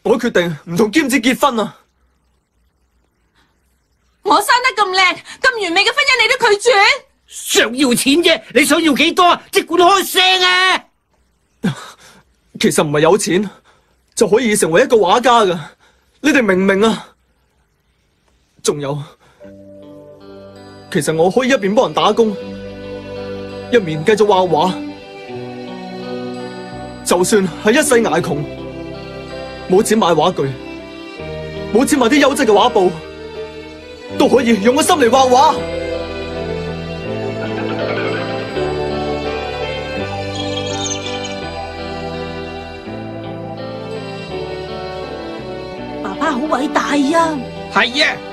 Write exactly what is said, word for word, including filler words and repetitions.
我決定唔同劍子結婚啊！ 我生得咁靚、咁完美嘅婚姻，你都拒絕？ 想要錢啫，你想要幾多啊？即管開聲啊！ 其實唔係有錢就可以成為一個畫家㗎，你哋明唔明啊？仲有，其實我可以一邊幫人打工，一面繼續畫畫。就算係一世捱窮，冇錢買畫具，冇錢買啲優質嘅畫布，都可以用個心嚟畫畫。 爸爸好偉大啊！ 係啊，